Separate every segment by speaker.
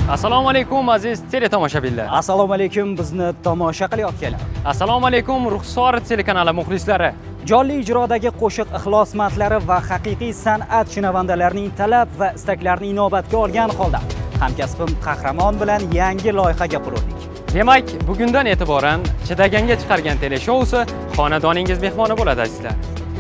Speaker 1: Assalomu alaykum aziz teletomoshabinlar.
Speaker 2: Assalomu alaykum bizni tomosha qilayotganlar.
Speaker 1: Assalomu alaykum Ruxsor telekanali muxlislari.
Speaker 2: Jonli ijrodagi qo'shiq ixlosmandlari va haqiqiy san'at shinavandalarining talab va istaklarini inobatga olgan holda hamkasbim Qahramon bilan yangi loyihaga qurdik.
Speaker 1: Demak, bugundan e'tiboran Chidaganga chiqargan teleshousi xonadoningiz mehmoni bo'ladi azizlar.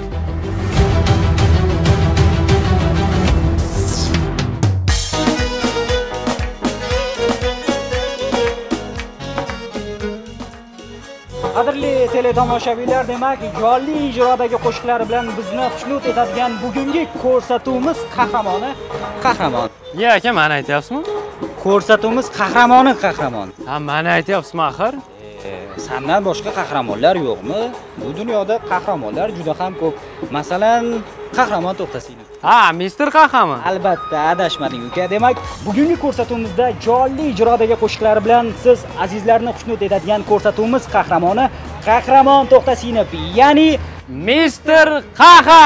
Speaker 2: Qadrli teletomoshabinlar, demak, jonli ijrodagi qo'shiqlar bilan bizni xushnud etadigan bugungi ko'rsatuvimiz Qahramon.
Speaker 1: Ya, aka, meni aytyapsizmi?
Speaker 2: Ko'rsatuvimiz Qahramon.
Speaker 1: Ha, meni aytyapsizmi axir?
Speaker 2: Sandan boshqa qahramonlar yo'qmi? Bu dunyoda qahramonlar juda ham ko'p. Masalan, Qahramon To'xtasinov.
Speaker 1: Ha, Mr. Qahramon.
Speaker 2: Albatta, adashmading uka. Demak, bugungi ko'rsatuvimizda jonli ijrodagi qo'shiqlar bilan siz azizlarni xushnud etadigan ko'rsatuvimiz Qahramon To'xtasinov, ya'ni
Speaker 1: Mr. Qaha.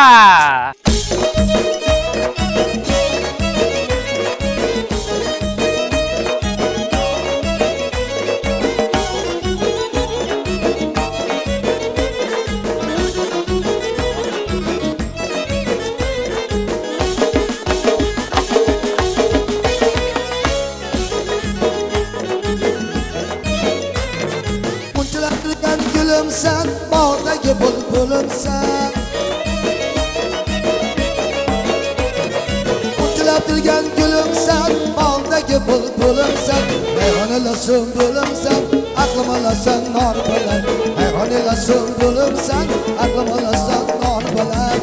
Speaker 3: Sen bog'dagi bulbulimsan, unchilab turgan gulimsan, bog'dagi bulbulimsan, hayhonila sunbulimsan, aqlim olasan nor bilan, hayhonila sunbulimsan, aqlim olasan nor bilan.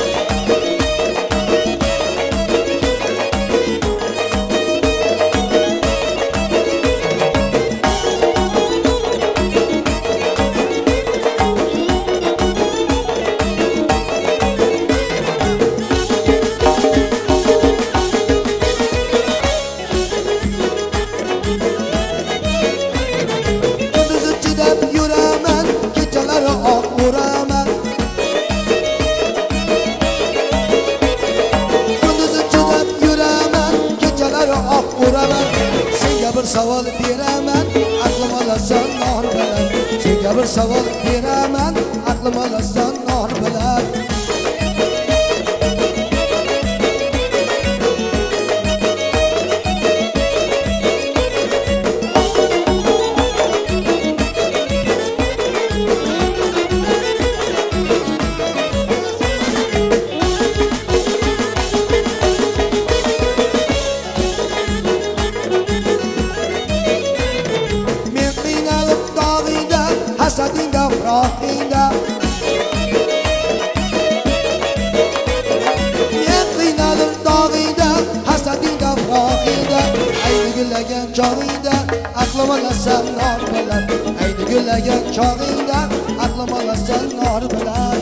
Speaker 3: Savol beraman, aqlim olasan nor bilan. Senga bir savol beraman, aqlim olasan nor bilan. Hasadinga, frohinga, men qiynalib dog'ingda, hasadinga, frohinga, ayni gullagan chog'ingda, aqlim olasan nor bilan, ayni gullagan chog'ingda, aqlim olasan nor bilan.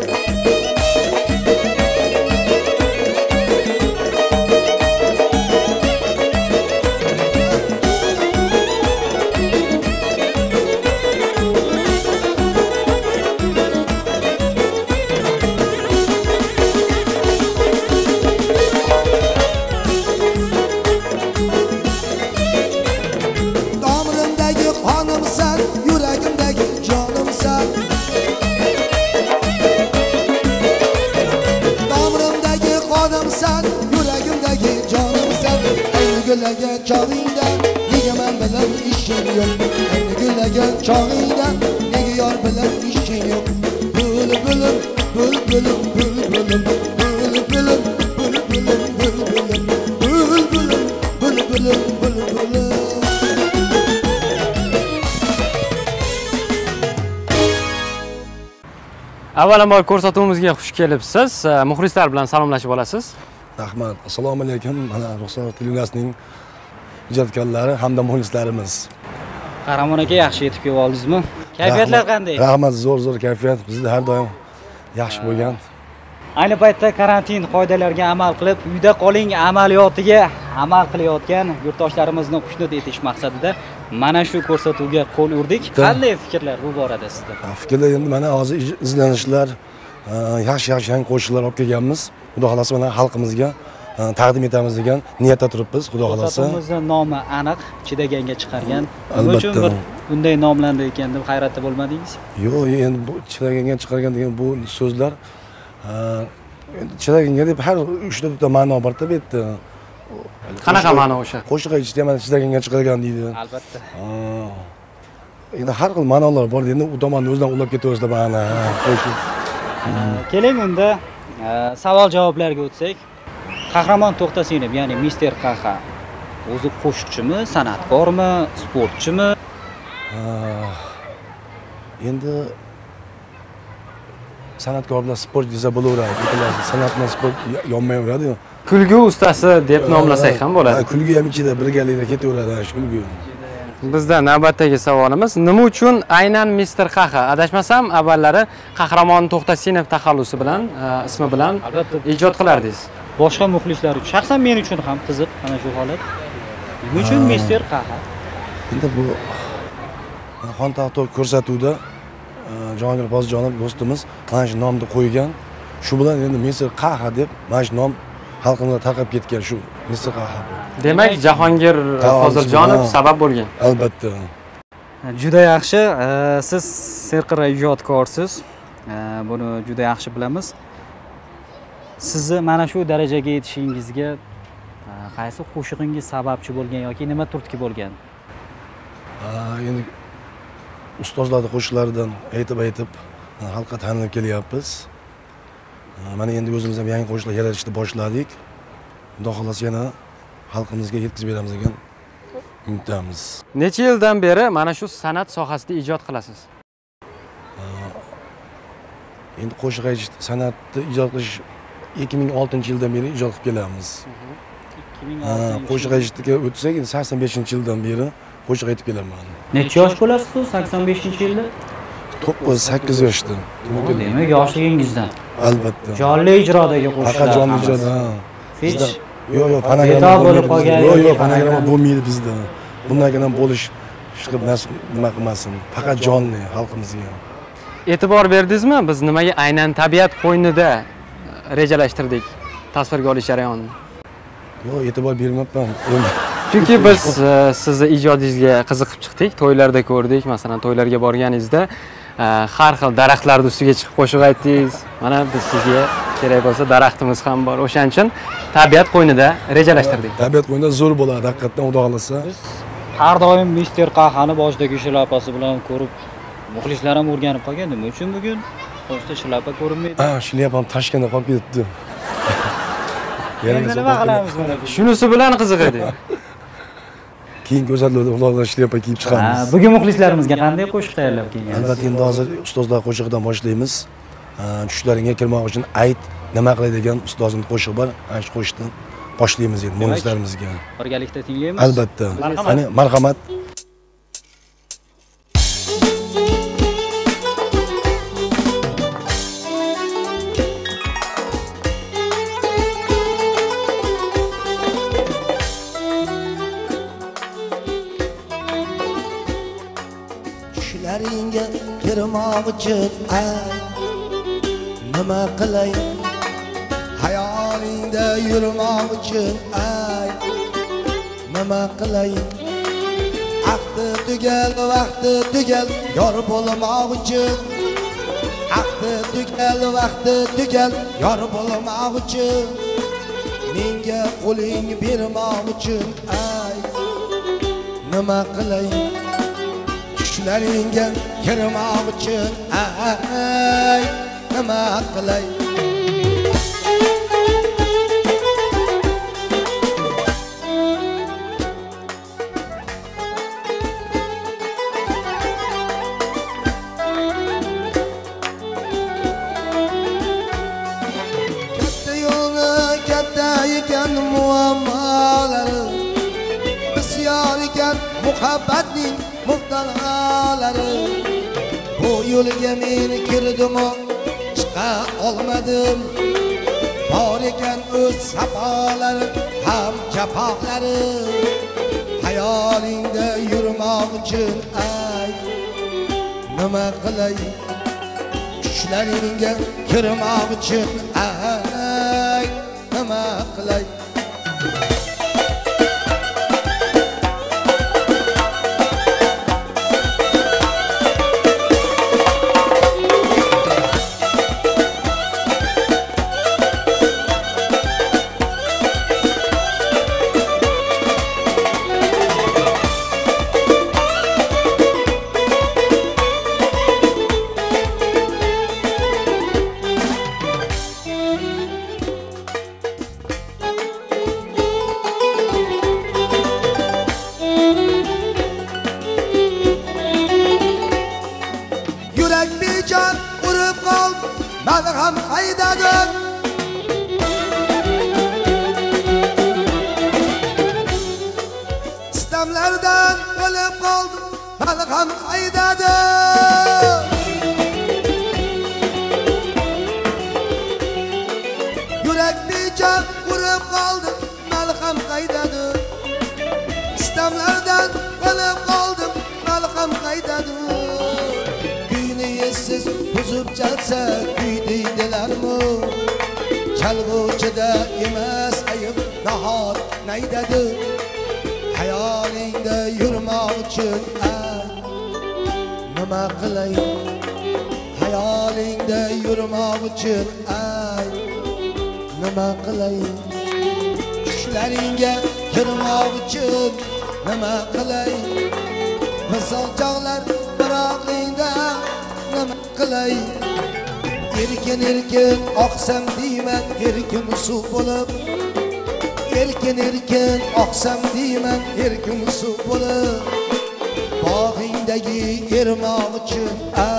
Speaker 3: Yuragimdagi jonimsan, tomirimdagi qonimsan, yuragimdagi jonimsan, ayni gullagan chog'ingda nega men bilan ishing yo'q, ayni gullagan chog'ingda nega yor bilan ishing yo'q. Bulbulim, bulbulim, bulbulim, bulbulim, bulbulim, bulbulim, bulbulim, bulbulim, bulbulim.
Speaker 1: Avvalambor ko'rsatuvimizga xush kelibsiz. Muxlislar bilan salomlashib olasiz.
Speaker 4: Rahmat. Assalomu alaykum. Mana Ruxsor telekanalining ijodkorlari hamda muxlislarimiz.
Speaker 2: Qahramon aka, yaxshi yetib kelib oldingizmi? Kayfiyatlar qanday?
Speaker 4: Rahmat, zo'r kayfiyat. Bizda har doim yaxshi bo'lgan.
Speaker 2: Ayni paytda karantin qoidalariga amal qilib, uyda qoling amaliyotiga amal qilayotgan yurtdoshlarimizni xushnud etish maqsadida mana shu ko'rsatuvga qo'l urdik. Qanday fikrlar bu borada sizda?
Speaker 4: Fikrlar endi mana hozir izlanishlar, yaxshi qo'shiqlar olib kelganmiz. Xudo xolasa mana xalqimizga taqdim etamiz degan niyatda turibmiz, xudo xolasa.
Speaker 2: Ko'rsatuvimizning nomi aniq, chidaganga chiqargan. Nima uchun bir bunday nomlandi ekan deb hayratda bo'lmadingiz?
Speaker 4: Yo'q, endi bu chidaganga chiqargan degan bu so'zlar endi chidaganga deb har 3 ta ma'no bor-da bu yerda.
Speaker 1: Qanaqa ma'no o'sha?
Speaker 4: Qo'shiq aytishda mana chidaganga chiqargan deydi.
Speaker 2: Albatta.
Speaker 4: Endi har xil ma'nolar bor, endi u tomonni o'zidan ulab ketaversa mana qo'shiq.
Speaker 2: Keling unda savol javoblarga o'tsak. Qahramon To'xtasinov, ya'ni Mister Qaha o'zi qo'shiqchimi, san'atkormi, sportchimi?
Speaker 4: Endi san'atkor bilan sport desa bo'laveradi. San'at bilan sport yonmayveradi-yu.
Speaker 1: Kulgu ustasi deb nomlasak ham bo'ladi.
Speaker 4: Kulgu ham ichida birgalikda ketaveradi shu kulgu.
Speaker 1: Bizda navbatdagi savolimiz, nima uchun aynan Mister Qaha? Adashmasam, avvallari Qahramon To'xtasinov taxallusi bilan, ismi bilan ijod qilardingiz.
Speaker 2: Boshqa muxlislar uchun, shaxsan men uchun ham qiziq ana shu holat. Nima uchun Mister Qaha?
Speaker 4: Endi bu Xontaxto ko'rsatuvda Jahongir Pozjonov do'stimiz mana shu nomni qo'ygan. Shu bilan endi Mister Qaha deb mana shu nom xalqimizga tarqab ketgan shu Mister Qaha.
Speaker 1: Demak, Jahongir Pozjonov sabab bo'lgan.
Speaker 4: Albatta.
Speaker 2: Juda yaxshi. Siz serqirra ijodkorsiz. Buni juda yaxshi bilamiz. Sizni mana shu darajaga yetishingizga qaysi qo'shig'ingiz sababchi bo'lgan yoki nima turtki bo'lgan?
Speaker 4: Endi ustozlarning qo'shiqlaridan aytib xalqqa tanilib kelyapmiz. Mana endi o'zimiz ham yangi qo'shiqlar yaratishni boshladik. Xudo xolasa yana xalqimizga yetkazib beramiz degan umiddamiz.
Speaker 1: Necha yildan beri mana shu san'at sohasida ijod qilasiz?
Speaker 4: Endi qo'shiq aytish, san'atni ijod qilish 2006-yildan beri ijod qilib kelamiz.
Speaker 2: 2006.
Speaker 4: Qo'shiq aytishga o'tsak, 85-yildan beri qo'shiq aytib kelaman.
Speaker 2: Necha yosh bo'lasiz 85-yilda?
Speaker 4: 9-8 yoshda.
Speaker 2: Demak, yoshligingizdan.
Speaker 4: Albatta.
Speaker 2: Jonli ijrodagi qo'shiqlar.
Speaker 4: Faqat jonli ijroda.
Speaker 2: Hech
Speaker 4: yo'q,
Speaker 2: Betob bo'lib qolgan.
Speaker 4: Yo'q, fonogramma bo'lmaydi bizda. Bundan ham bo'lish chiqib nima qilmasin. Faqat jonli xalqimizga.
Speaker 1: E'tibor berdingizmi? Biz nimaga aynan tabiat qo'ynida rejalashtirdik tasvirga olish jarayonini?
Speaker 4: Yo'q, e'tibor bermayapman.
Speaker 1: Chunki biz sizni ijodingizga qiziqib chiqdik, to'ylarda ko'rdik. Masalan, to'ylarga borganingizda har xil daraxtlar ustiga chiqib qo'shiq aytdingiz. Mana biz sizga kerak bo'lsa daraxtimiz ham bor. O'shaning uchun tabiat qo'ynida rejalashtirdik.
Speaker 4: Tabiat qo'ynida zo'r bo'ladi, haqiqatan Xudo xolasa.
Speaker 2: Har doim Mister Qahani boshidagi shilapasi bilan ko'rib, muxlislar ham o'rganib qolgan. Nima uchun bugun boshda shilapa ko'rinmaydi?
Speaker 4: Shilapa ham Toshkentda qolib ketibdi.
Speaker 2: Endi nima qilamiz buni?
Speaker 1: Shunisi bilan qiziq edi.
Speaker 4: Keyin ko'rsatuvlarda ulardan shilapa kiyib chiqamiz.
Speaker 2: Bugun muxlislarimizga qanday qo'shiq tayyorlab kelgansiz?
Speaker 4: Albatta, endi hozir ustozlar qo'shig'idan boshlaymiz. Tushlaringga kirmoq uchun ayt, nima qilay degan ustozning qo'shig'i bor. Ana shu qo'shiqdan boshlaymiz endi muxlislarimizga.
Speaker 2: Birgalikda tinglaymiz.
Speaker 4: Albatta. Qani, marhamat.
Speaker 3: Tushlaringga kirmoq uchun nima qilay? Hayolingda yurmoq uchun nima qilay? Vaqti tugal, yor bo'lmoq uchun. Vaqti tugal, yor bo'lmoq uchun. Menga qo'ling bermoq uchun nima qilay? Tushlaringga kirmoq uchun nima qilay? Katta yo'lni katta ekan muammolari, bisyor ekan muhabbatning muftag'alari. Bu yo'lga men kirdim, chiqa olmadim. Bor ekan o'z safolari ham jafohlari. Hayolingda yurmoq uchun nima qilay? Tushlaringga kirmoq uchun nima qilay? malham aydadı. Yürek bir can vurup kaldım, malham kaydadı. İslamlardan kalıp kaldım, malham kaydadı. Düğünü yesiz bozup çalsa düydüydüler mi? Çalgıcıda emas ayıp nahar neydadı? Hayalingda yurmak uchun nima qilay? Hayalingda yurmak uchun nima qilay? Tushlaringga kirmak uchun nima qilay? Misol chog'lar firog'ingda nima qilay? Erkin erkin oqsam deyman, erkin suv bo'lib. Erkin erkin oqsam deyman, erkin suv bo'lib. Bog'ingdagi ermoq uchun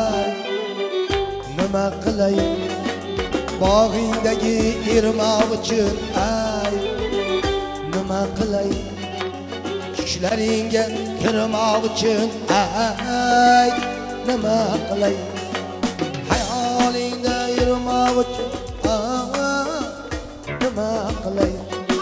Speaker 3: nima qilay? Bog'ingdagi ermoq uchun nima qilay? Tushlaringga kirmoq uchun nima qilay? Hayolingda yurmoq uchun nima qilay?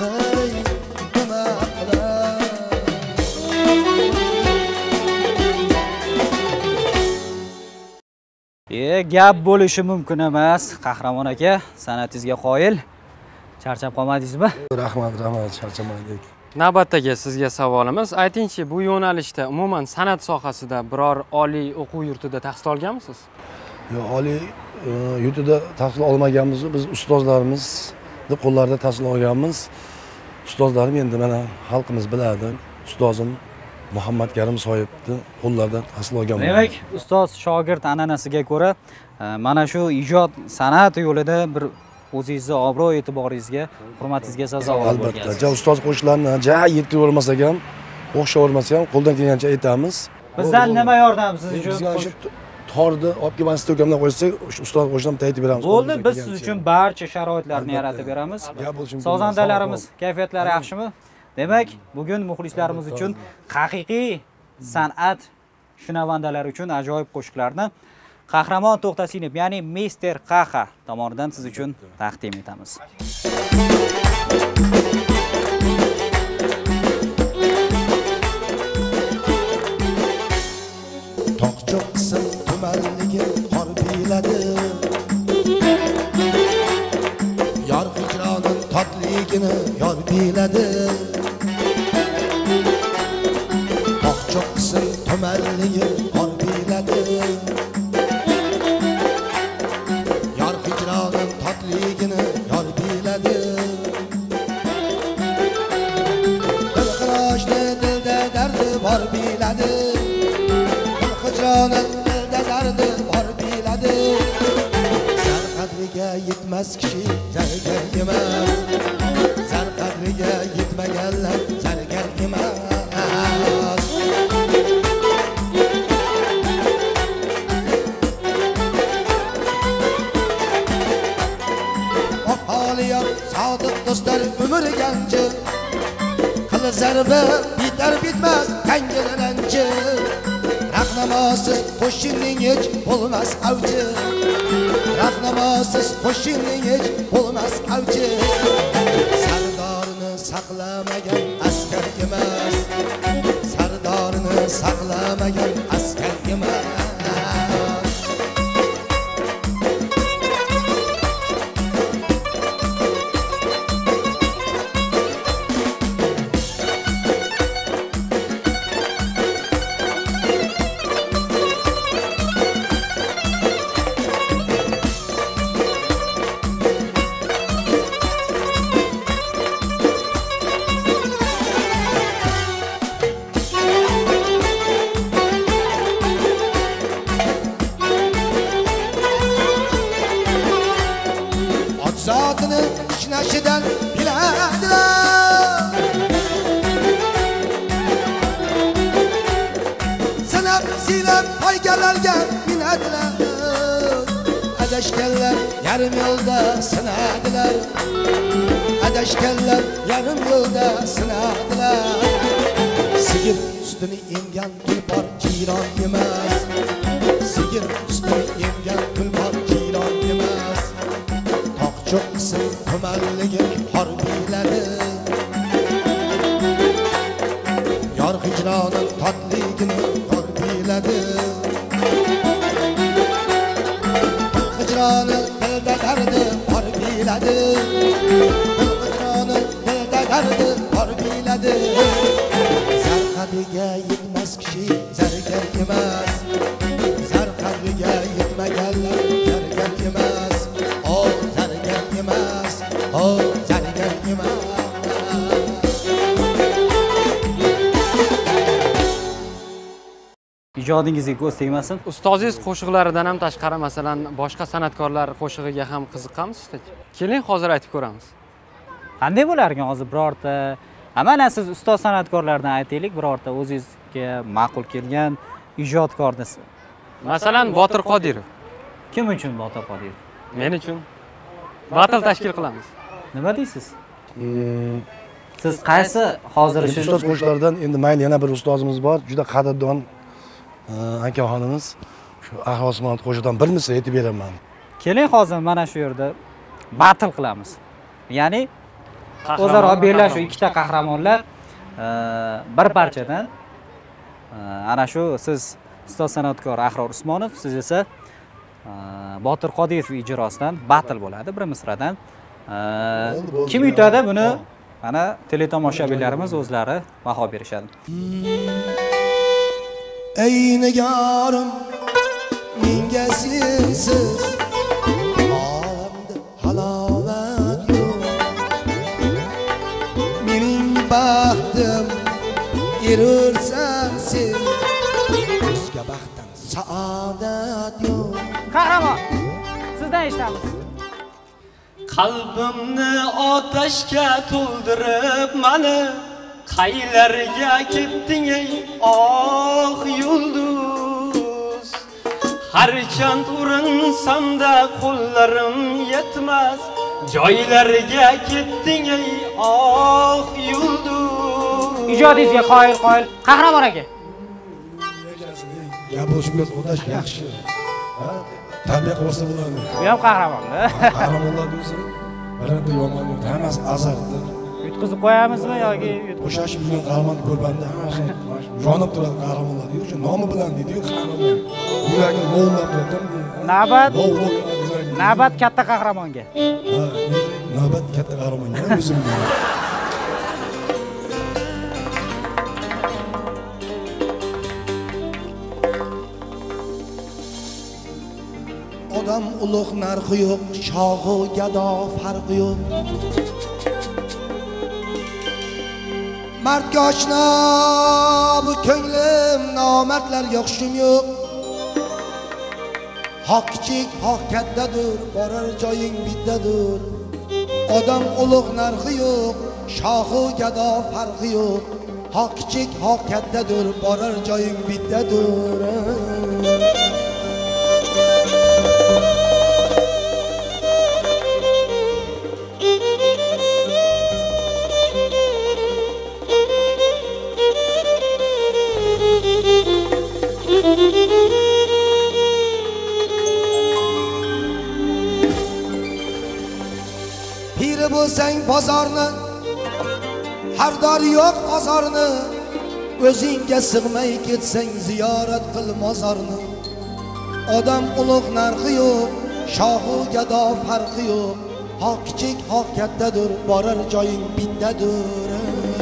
Speaker 2: Gap bo'lishi mumkin emas. Qahramon aka, san'atingizga qoyil. Charchab qolmadingizmi?
Speaker 4: Rahmat, charchamadik.
Speaker 1: Navbatdagi sizga savolimiz, aytingchi, bu yo'nalishda umuman san'at sohasida biror oliy o'quv yurtida tahsil olganmisiz?
Speaker 4: Yo'q, oliy yurtida tahsil olmaganmiz, biz ustozlarimizni qo'llarida tahsil olganmiz. Ustozlarim endi mana xalqimiz biladi. Ustozim Muhammad Karim Soyibni qo'llaridan tahsil olganman.
Speaker 2: Demak, ustoz shogird an'anasiga ko'ra, mana shu ijod san'at yo'lida bir o'zingizning obro' e'tiboringizga, hurmatingizga sazovor bo'lgansiz.
Speaker 4: Albatta, ustoz qo'shiqlarni yetkazib ham, o'xshavermasa ham qo'ldan kelgancha aytamiz.
Speaker 2: Bizdan nima yordam siz uchun?
Speaker 4: Bizga shu torni olib kelib stokamdan qo'ysak, ustoz qo'shimdan aytib beramiz.
Speaker 2: Bo'ldi, biz siz uchun barcha sharoitlarni yaratib beramiz. Sozandalarimiz kayfiyatlari yaxshimi? Demak, bugun muxlislarimiz uchun haqiqiy san'at shunavandalar uchun ajoyib qo'shiqlarni Qahramon To'xtasinov, ya'ni Mr. Qaha tomonidan siz uchun taqdim etamiz.
Speaker 3: Toqchoqsin tumanligi qor biyladi. Yor hijronin totligini yor biyladi. Toqchoqsin tumanligi qor biyladi. Yor hijronin totligini yor biyladi. Dilxirojni dilda dardi bor biyladi. Hicranın dilda dardi bor biladi. Zar qadriga yetmas kishi zargar emas. Zar qadriga yetmaganlar zargar emas. Aholiya sodiq do'stlar umr ganji. Qil zarba bitar bitmas kangilanchi. Rahnamasiz qo'shinning hech bo'lmas avji. Rahnamasiz qo'shinning hech bo'lmas avji. Sardorni saqlamagan askar emas. Sardorni saqlamagan askar emas. Zotini ishnashidan biladilar. Sanab silab poygalarga minadilar. Adashganlar yarim yo'lda sinadilar. Adashganlar yarim yo'lda sinadilar. Sigir ustini emgan tulpor jiyron emas. Sigir ustini emgan tulpor jiyron emas. Toqchoq qism tumanligi harbiylarni yor hijronin totligini harbiylarni hijronin dilda dardi harbiylarni hijronin dilda dardi harbiylarni zarqadiga yetmas kishi zargar emas. Zarqadiga yetmaganlar zargar emas. O zargar emas. O zargar emas.
Speaker 2: Ijodingizga ko'z tegmasin.
Speaker 1: Ustozingiz qo'shiqlaridan ham tashqari, masalan, boshqa san'atkorlar qo'shig'iga ham qiziqamiz işte. Keling, hozir aytib ko'ramiz.
Speaker 2: Qanday bo'lar ekan hozir birorta, mana siz ustoz san'atkorlardan aytaylik, birorta o'zingizga ma'qul kelgan ijodkorni.
Speaker 1: Masalan, Botir Qodirov.
Speaker 2: Kim uchun Botir Qodirov?
Speaker 1: Men uchun battle tashkil qilamiz.
Speaker 2: Nima deysiz? Siz qaysi hozir shu
Speaker 4: Ustoz qo'shiqlaridan endi mayli yana bir ustozimiz bor, juda qadrdon akaxonimiz. Shu Ahosmon qo'shiqdan bir misra aytib beraman.
Speaker 2: Keling, hozir mana shu yerda battle qilamiz. Ya'ni o'zaro bellashuv ikkita qahramonlar bir parchadan ana shu siz ustoz san'atkor Ahror Usmonov, siz esa Botir Qodirov ijrosidan battle bo'ladi bir misradan. Kim yutadi buni mana teletomoshabinlarimiz o'zlari baho berishadi.
Speaker 3: Ey nigorim menga sensiz olamda halovat yo'q. Mening baxtim erursan sen, o'zga baxtdan saodat yo'q.
Speaker 2: Qahramon, sizdan eshitamiz.
Speaker 5: Qalbimni otashga to'ldirib mani, qaylarga ketding ey oq yulduz. Harchand urinsamda qo'llarim yetmas, joylarga ketding ey oq yulduz.
Speaker 2: Ijodingizga qoyil. Qahramon aka.
Speaker 4: Gaplashib o'tash yaxshi. Tarbiya qilsa bo'ladi.
Speaker 2: Bu ham qahramon-da.
Speaker 4: Qahramonlar bo'lsa, birorta yomon yo'q, hammasi azardir.
Speaker 2: Yutqizib qo'yamizmi yoki
Speaker 4: Qo'shashib yurgan qahramonni ko'rganda hammasi yonib turadi qahramonlar. O'sha nomi bilan deydi-ku qahramon. Yuragim lovlab turadi.
Speaker 2: Navbat katta qahramonga.
Speaker 4: Ha, navbat katta qahramonga o'zimga.
Speaker 3: Odam ulug' narxi yo'q, shohu gado farqi yo'q. Mardga oshna bu ko'nglim, nomardlarga o'xshim yo'q. Haq kichik, haq kattadir, borar joying bittadir. Odam ulug' narxi yo'q, shohu gado farqi yo'q. Haq kichik, haq kattadir, borar joying bittadir. Piri bo'lsang bozorni, hardor yo'q ozorni. O'zingga sig'may ketsang ziyorat qil mozorni. Odam ulug' narxi yo'q, shohu gado farqi yo'q. Haq kichik, haq kattadir, borar joying bittadir.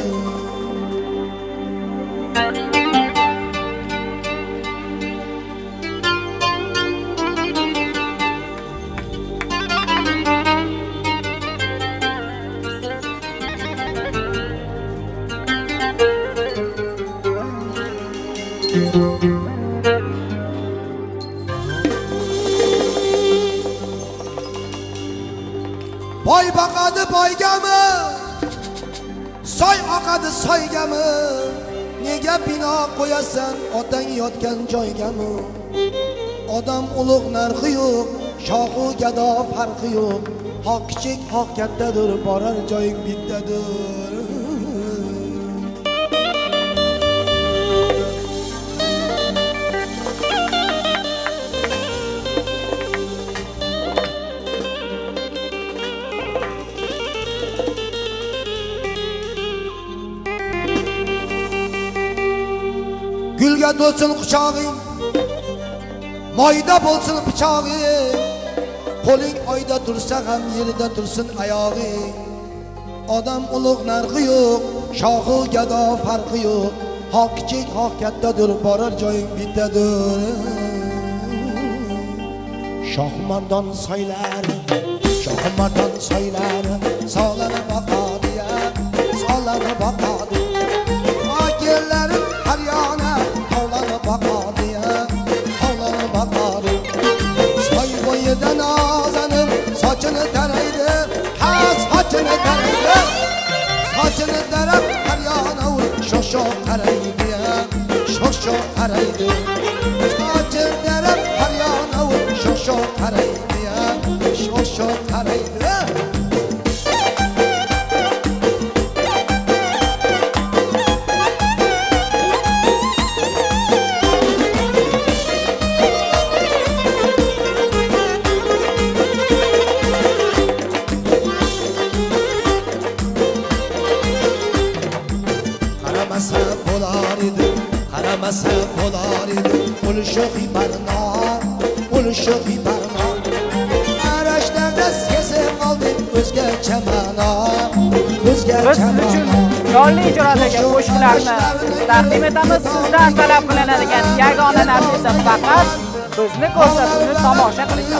Speaker 3: Boy boqadi boygami, soy oqadi soygami. Nega bino qo'yasan otang yotgan joygami? Odam ulug' narxi yo'q, shohu gado farqi yo'q. Haq kichik, haq kattadir, borar joying bittadir. Gülge dolsun kucağın, mayda bolsun bıçağın. Qo'ling oyda tursa ham yerda tursin oyog'ing. Odam ulug' narxi yo'q, shohu gado farqi yo'q. Haq kichik, haq kattadir, borar joying bittadir. Shohmardon soylari, shohmardon soylari, solani boqadi, solani boqadi. Okellarim har yana hovlani boqadi, hovlani boqadi. Soy bo'yida nozanim sochini taraydi, ha sochini taraydi. Sochini tarab har yana sho'x-sho'x qaraydi, sho'x-sho'x qaraydi. Sochini tarab har yana sho'x-sho'x qaraydi, sho'x-sho'x qaraydi. Qaramasa bo'lar edi, qaramasa bo'lar edi. O'lishi xibarno, o'lishi xibarno. Arashlarda sezib qoldim o'zgacha ma'no, o'zgacha ma'no.
Speaker 6: Jonli ijrodagi qo'shiqlarni taqdim etamiz. Sizdan talab qilinadigan yagona narsa esa faqat bizni ko'rsatuvni tomosha qilish.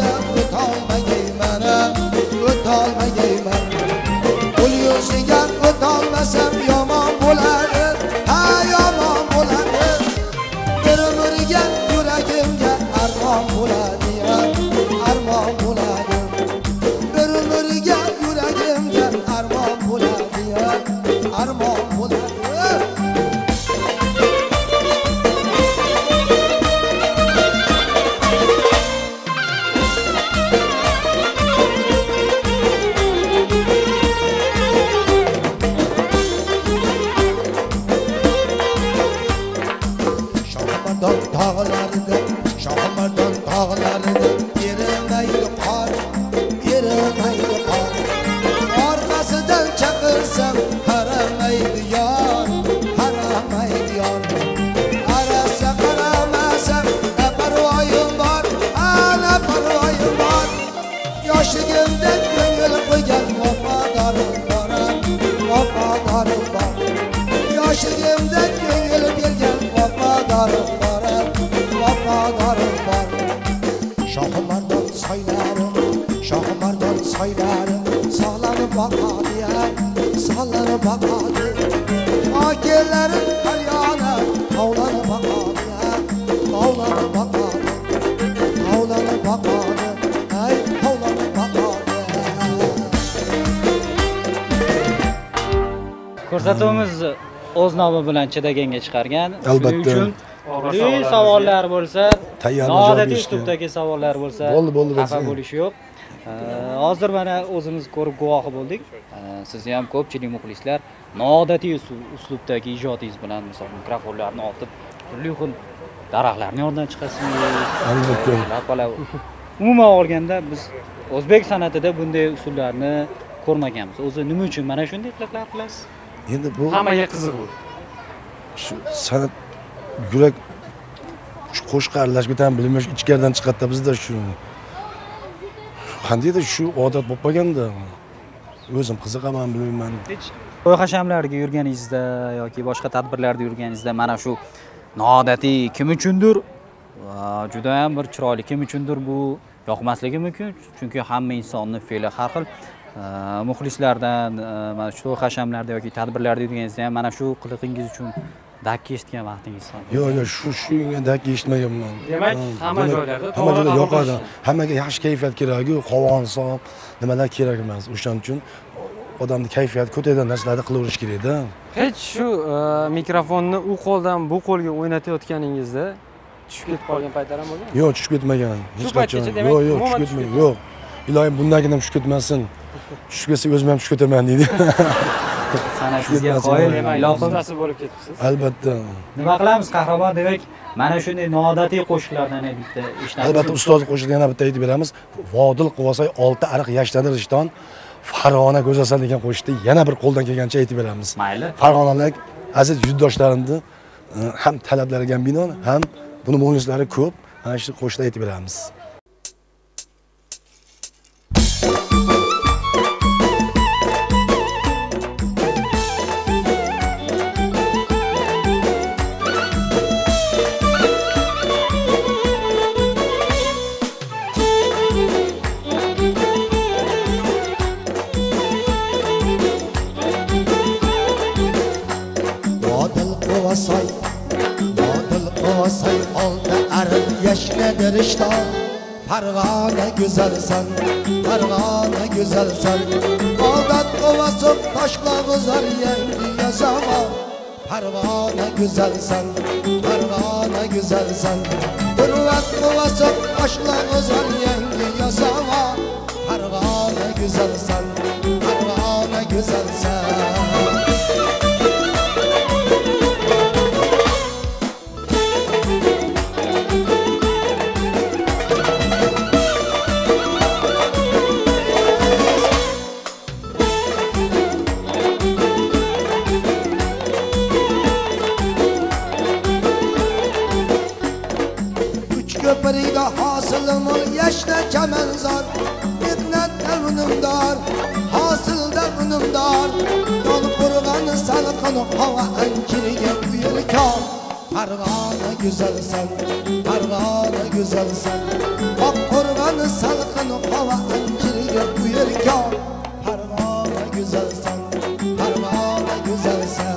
Speaker 3: O'tolmagayman. Qo'l yo'siga o'tolmasam yomon bo'ladi, ha yomon bo'ladi. Bir-biriga yuragimga armon bo'ladi, armon bo'ladi. Bir-biriga yuragimga armon bo'ladi, armon bo'ladi. Shohmardon tog'larida erimaydi qor, erimaydi qor. Orqasidan chaqirsam qaramaydi yor, qaramaydi yor. Qarasa qaramasam parvoyim bor, ana parvoyim bor. Yoshligimda ko'ngil qo'ygan vafodorim bor, vafodorim bor. Yoshligimda ko'ngil bergan vafodorim bor, vafodorim bor. Shohmardon soylari, shohmardon soylari, sog'lani boqadi, sog'lani boqadi. Okellarim har yana hovlani boqadi, hovlani boqadi, hovlani boqadi, ay hovlani boqadi.
Speaker 2: Ko'rsatuvimiz o'z nomi bilan chidaganga chiqargan.
Speaker 4: Albatta.
Speaker 2: Shuning uchun turli savollar bo'lsa,
Speaker 4: Tayyorli
Speaker 2: noodatiy
Speaker 4: javob
Speaker 2: uslubdagi savollar bo'lsa,
Speaker 4: Bo'ldi,
Speaker 2: xafa bo'lish yo'q. Hozir mana o'zimiz ko'rib guvohi bo'ldik. Sizni ham ko'pchilik muxlislar noodatiy uslubdagi ijodingiz bilan misol mikrofonlarni otib, turli xil daraxtlarning yonidan chiqasizmi?
Speaker 4: Albatta.
Speaker 2: Umuman olganda biz o'zbek san'atida bunday usullarni ko'rmaganmiz. O'zi nima uchun mana shunday qiliblar qilasiz?
Speaker 4: Endi bu
Speaker 1: Hammaga qiziq bu.
Speaker 4: shu san'at yurak qo'shiq aralashib ketgan bilmash ichkaridan chiqadi bizda shu. Qandaydir shu odat bo'lib qolganda o'zim qiziqaman bilmayman.
Speaker 2: Hech to'y-hashamlarga yurganingizda yoki boshqa tadbirlarda yurganingizda mana shu noodatiy kim uchundir juda ham bir chiroyli, kim uchundir bu yoqmasligi mumkin. Chunki hamma insonning fe'li har xil. Muxlislardan mana shu to'y-hashamlarda yoki tadbirlarda yurganingizda ham mana shu qiliqingiz uchun dakki eshitgan vaqtingiz bor.
Speaker 4: Yo'q, shunga dakki eshitmaganman.
Speaker 1: Demak, hamma joylarda
Speaker 4: hamma joyda yoqadi. Hammaga yaxshi kayfiyat kerak-ku, qovonsoq, nimalar kerak emas. O'shaning uchun odamni kayfiyati ko'taradigan narsalarni qilaverish kerak-da.
Speaker 1: Hech shu mikrofonni u qo'ldan bu qo'lga o'ynatayotganingizda tushib ketib qolgan paytlar ham bo'lgan?
Speaker 4: Yo'q, tushib ketmagan. Hech qachon.
Speaker 1: demak,
Speaker 4: Yo'q,
Speaker 1: umuman
Speaker 4: tushib ketmagan. Yo'q. Iloyim bundagina tushib ketmasin. Tushib ketsa o'zim ham tushib ketaman deydi.
Speaker 2: San'atingizga qoyil, ilohim.
Speaker 1: Ustasi bo'lib ketibsiz.
Speaker 4: Albatta.
Speaker 2: Nima qilamiz qahramon, demak mana shunday noodatiy qo'shiqlardan bitta eshitamiz.
Speaker 4: Albatta ustoz qo'shiqni yana bitta aytib beramiz. Vodil Quvasoy 6 ariq yashnadir ishton, Farg'ona go'zalsan degan qo'shiqni yana bir qo'ldan kelgancha aytib beramiz.
Speaker 2: Mayli.
Speaker 4: Farg'onalik aziz yurtdoshlarimni ham talablarga binoan ham buni muxlislari ko'p. Mana shu qo'shiqlar aytib beramiz.
Speaker 3: Deriştan Fargana güzelsen, Fargana güzelsen. Aldat kovası taşla güzel yengi yazama. Fargana güzelsen, Fargana güzelsen. Hürvet kovası taşla güzel yengi yazama. Fargana güzelsen, Fargana güzelsen. Köprüde hasılım ol yaşta çamenzar. Mihnette unumdar, hasılda unumdar. Yol kurganı salkını hava ankiriye uyurken. Fargana güzelsen, Fargana güzelsen. Bak kurganı salkını hava ankiriye uyurken. Fargana güzelsen, Fargana güzelsen.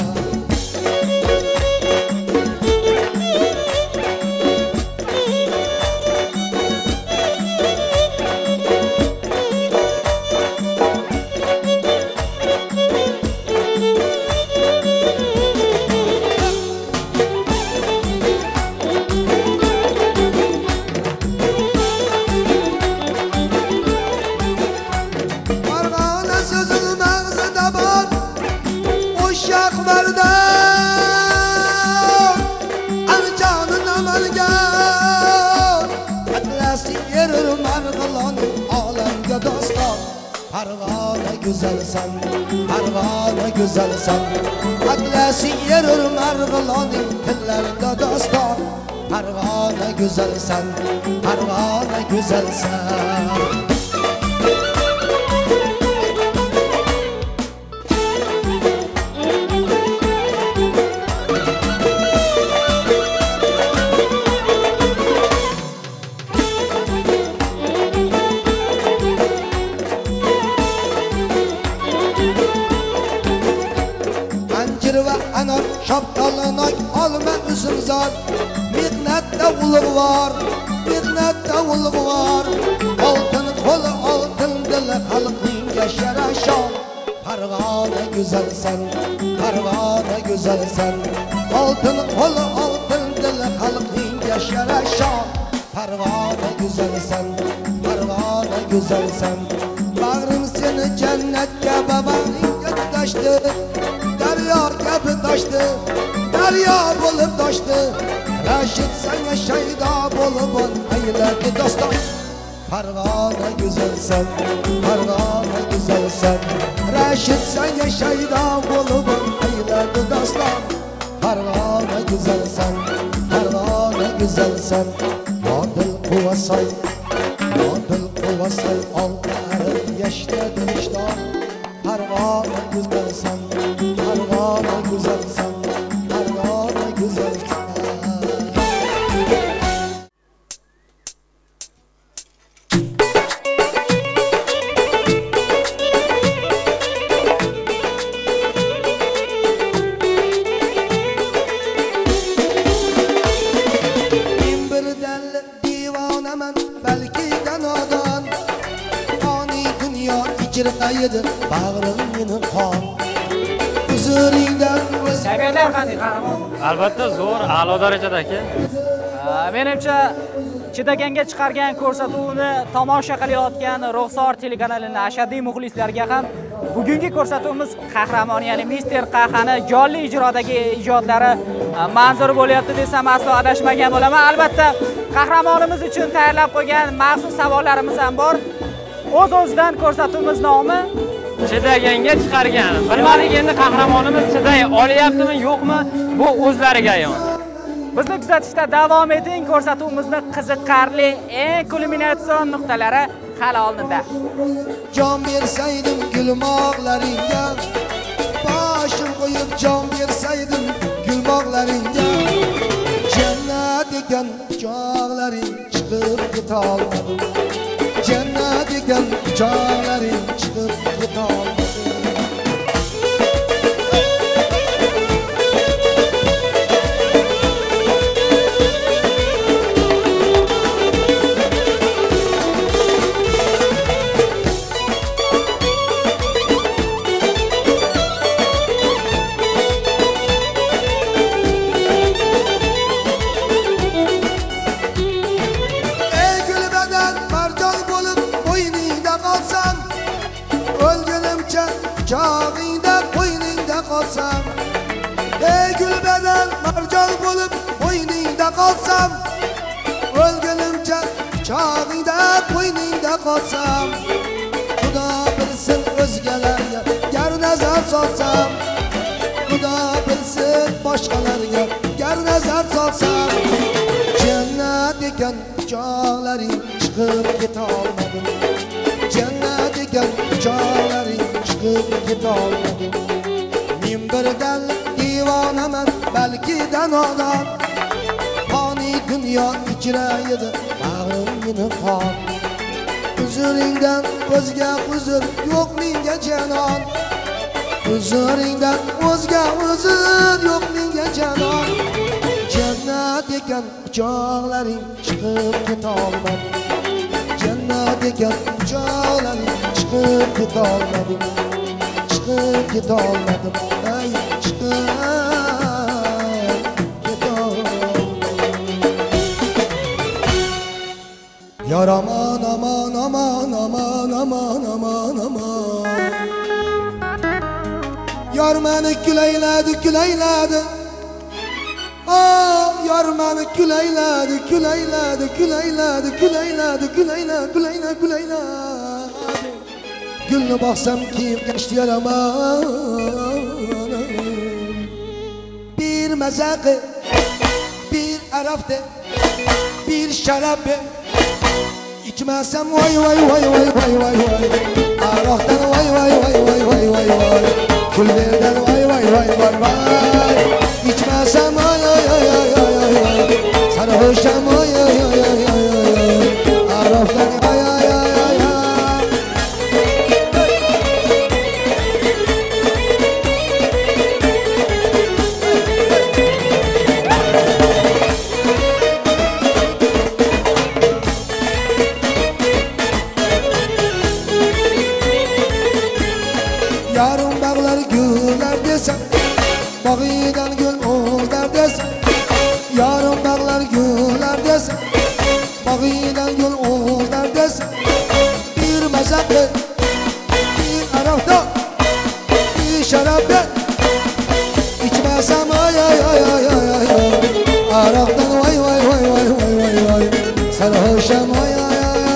Speaker 3: Fargana güzelsen, Fargana güzelsen. Atlasi yerur margılanın tillerde dostan. Fargana güzelsen, Fargana güzelsen. Anar şapkalınak alma üzümzar. Mihnette ulug var, mihnette ulug var. Altın kolu altın dili halkın yaşara şan. Fargana güzelsen, Fargana güzelsen. Altın kolu altın dili halkın yaşara şan. Fargana güzelsen, Fargana güzelsen. Bağrım seni cennetke babanın taştı. Derya gibi taştı, derya bulup taştı. Reşit sana şeyda bulubun eylerdi dostum. Fargana güzelsen, Fargana güzelsen. Reşit sana şeyda bulubun eylerdi dostum. Fargana güzelsen, Fargana güzelsen. Adıl kuvasay, adıl kuvasay. Altı eril yaşta diştan. Fargana güzelsen, Fargana güzelsen, Fargana güzelsen. Bin bir deli divanemen belki de nadan. Fani dünya icr kaydı bağrım yine kan.
Speaker 6: Saviyatlar qanday qahramon?
Speaker 1: Albatta zo'r, a'lo darajada aka.
Speaker 6: Menimcha Chidaganga chiqargan ko'rsatuvni tomosha qilayotgan Ruxsor telekanalining ashaddiy muxlislariga ham bugungi ko'rsatuvimiz qahramon, ya'ni Mister Qahani jonli ijrodagi ijodlari manzur bo'lyapti desam aslo adashmagan bo'laman. Albatta qahramonimiz uchun tayyorlab qo'ygan maxsus savollarimiz ham bor. O'z-o'zidan ko'rsatuvimiz nomi
Speaker 1: chidaganga chiqargan. Bilmadik endi qahramonimiz chiday olyaptimi, yo'qmi? Bu o'zlariga ayon.
Speaker 6: Bizni kuzatishda davom eting. Ko'rsatuvimizni qiziqarli, eng kulminatsion nuqtalari hali oldinda.
Speaker 3: Jon bersaydim gulmoqlaringga, boshim qo'yib jon bersaydim gulmoqlaringga, jannat ekan chog'laring chiqib ketolmadim, jannat ekan chog'laring chiqib ketolmadim. Çağında qo'yningda qolsam, ey gulbadan marjon bo'lib qo'yningda qolsam, o'lgunimcha chog'ingda qo'yningda qolsam, Xudo bilsin o'zgalarga gar nazar solsam, Xudo bilsin boshqalarga gar nazar solsam, jannat ekan chog'laring chiqib ketolmadim, jannat ekan chog'laring chiqib ketolmadim. Men birdan divonaman, balki danodon, foniy dunyo ichra edi bag'rim meni qon. Huzuringdan o'zga huzur yo'q menga janon, huzuringdan o'zga huzur yo'q menga janon. Jannat ekan chog'laring chiqib ketolmadim, jannat ekan chog'laring chiqib ketolmadim, chiqib ketolmadim, ay chiqib ketolmadim. Yar aman aman aman aman aman aman aman, yar meni kulayladi kulayladi, ah yar meni kulayladi kulayladi kulayladi kulayladi kulayladi kulayladi kulayladi. Gülünü baksam kim geçti yaraman, bir mezakı, bir arafte, bir şarabı içmezsem vay vay vay vay vay vay vay, araftan vay vay vay vay vay vay vay, kullerden vay vay vay vay vay, içmezsem vay vay vay vay vay vay, sarhoşam vay vay vay vay vay, araftan vay vay vay vay. Yarım bağlar güller desem, bağıdan gül oğuzlar desem, yarım bağlar güller desem, bağıdan gül oğuzlar desem, bir mezakı, bir arafta, bir şarabı içmezsem ay ay ay ay ay ay ay, araftan vay vay vay vay vay vay vay, sarhoşam ay ay ay ay ay.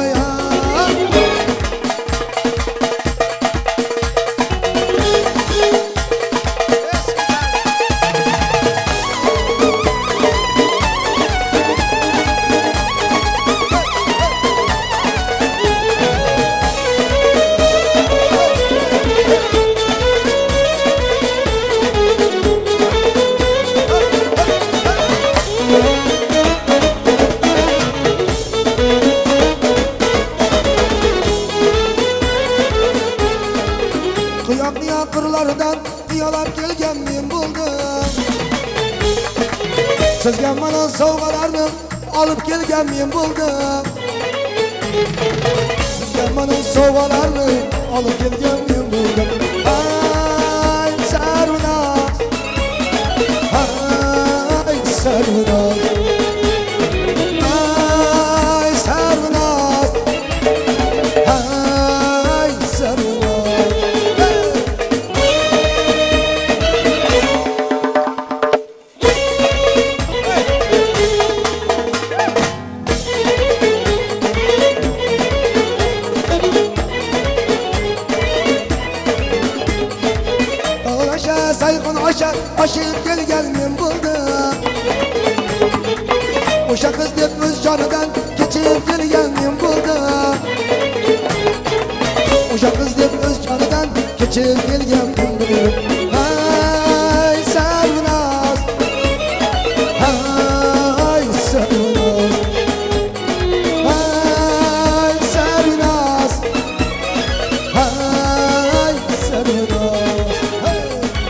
Speaker 3: Kıyak kırlardan diyalar kelgen men buldum, sizga mana sovg'alarni olib kelgan men buldum, sizga mana sovg'alarni olib kelgan men buldum. Ay sarvinoz, ay sarvinoz, ay sarvinoz, ay sarvinoz. osmon oshib kelgan men bo'ldim. O'sha qiz deb o'z jonidan kechib kelgan men bo'ldim. O'sha qiz deb o'z jonidan kechib kelgan men bo'ldim. Hay Sarvinoz, hay Sarvinoz, hay Sarvinoz, hay Sarvinoz, hey.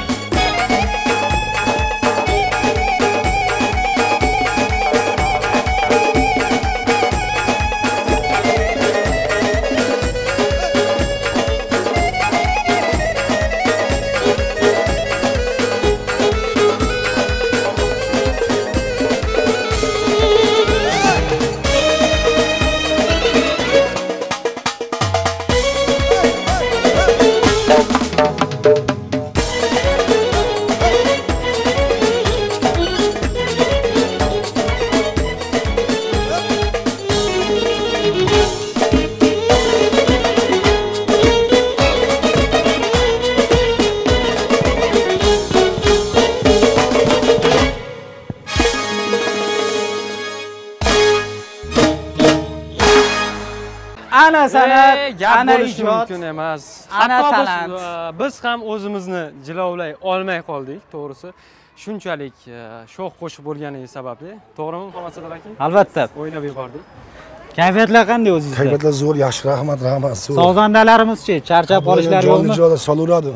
Speaker 6: Ana san'at,
Speaker 1: gap
Speaker 6: ana
Speaker 1: bo'lishi
Speaker 6: ijod,
Speaker 1: mumkin emas.
Speaker 6: ana
Speaker 1: Hatto
Speaker 6: talant.
Speaker 1: biz ham o'zimizni jilovlay olmay qoldik, to'g'risi. Shunchalik sho'x qo'shiq bo'lgani sababli. To'g'rimi, Muhammad Sadiq aka?
Speaker 6: Albatta.
Speaker 1: O'ylab yubordik.
Speaker 6: Kayfiyatlar qanday o'zingizda?
Speaker 4: Kayfiyatlar zo'r, yaxshi, rahmat.
Speaker 6: Sozandalarimiz-chi, charchab qolishlari yo'qmi?
Speaker 4: Jonli joyda solaveradi.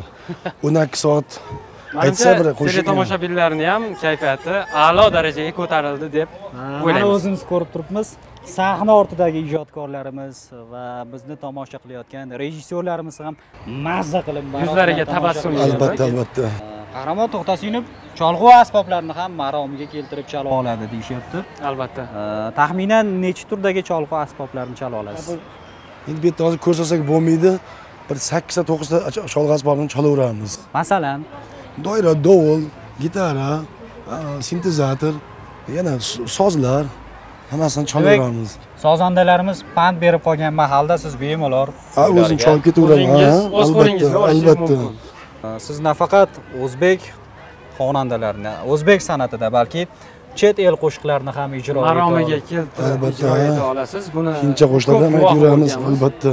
Speaker 4: 12 soat aytsa bir qo'shiq.
Speaker 1: Tomoshabinlarning ham kayfiyati a'lo darajaga ko'tarildi deb
Speaker 6: Mana
Speaker 1: o'ylaymiz.
Speaker 6: o'zimiz ko'rib turibmiz. Sahna ortidagi ijodkorlarimiz va bizni tomosha qilayotgan rejissyorlarimiz ham mazza qilib
Speaker 1: Yuzlariga tabassum
Speaker 4: Albatta, albatta.
Speaker 6: Qahramon To'xtasinov cholg'u asboblarini ham maromiga keltirib chala oladi deyishyapti.
Speaker 1: Albatta.
Speaker 6: Taxminan necha turdagi cholg'u asboblarni chala olasiz?
Speaker 4: Endi bu yerda hozir ko'rsasak bo'lmaydi. Bir 8 ta 9 ta cholg'u asbobini chalaveramiz.
Speaker 6: Masalan,
Speaker 4: Doira, dovul, gitara, sintezator, yana sozlar hammasini chalaveramiz.
Speaker 6: sozandalarimiz pand berib qolgan mahalda siz bemalol
Speaker 4: O'zim chalib ketaveramiz.
Speaker 1: O'z qo'lingizga olishingiz mumkin.
Speaker 6: Siz nafaqat o'zbek xonandalarini, o'zbek san'atida, balki chet el qo'shiqlarini ham ijro
Speaker 1: Maromiga keltirib ijro eta olasiz. Buni
Speaker 4: Fincha qo'shiqlarda ham aytaveramiz, albatta.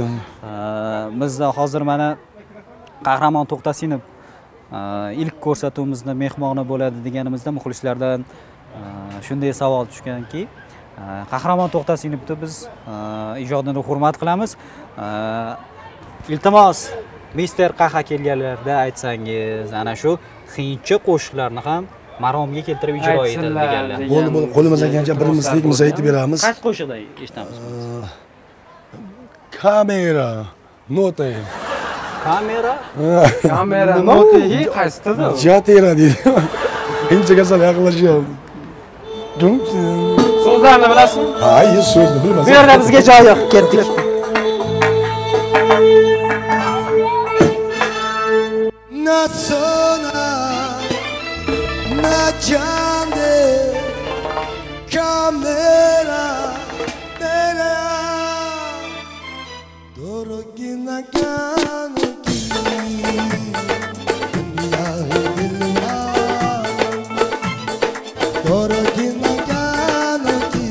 Speaker 6: Bizda hozir mana Qahramon To'xtasinov ilk ko'rsatuvimizni mehmoni bo'ladi deganimizda muxlislardan shunday savol tushganki, Qahramon To'xtasinovni biz ijodini hurmat qilamiz. Iltimos Mister Qaha kelganlarda aytsangiz, ana shu xincha qo'shiqlarni ham maromga keltirib ijro etadi deganlar.
Speaker 4: Bo'ldi, qo'limizdan kelgancha birimizdek aytib beramiz.
Speaker 6: Qaysi qo'shiqda eshitamiz?
Speaker 4: Kamera, nota.
Speaker 6: Kamera
Speaker 1: noti qaysi tilda?
Speaker 4: Jatera deydi. Incha kasal yaqinlashyapti.
Speaker 1: So'zlarni bilasizmi?
Speaker 4: Hayır, so'zni bilmasam.
Speaker 6: Bu yerda bizga joy yo'q, ketdik.
Speaker 3: Na sona, na chande, kamera, mera, dorogina kano ki, dunia hai dilwa, dorogina kano ki,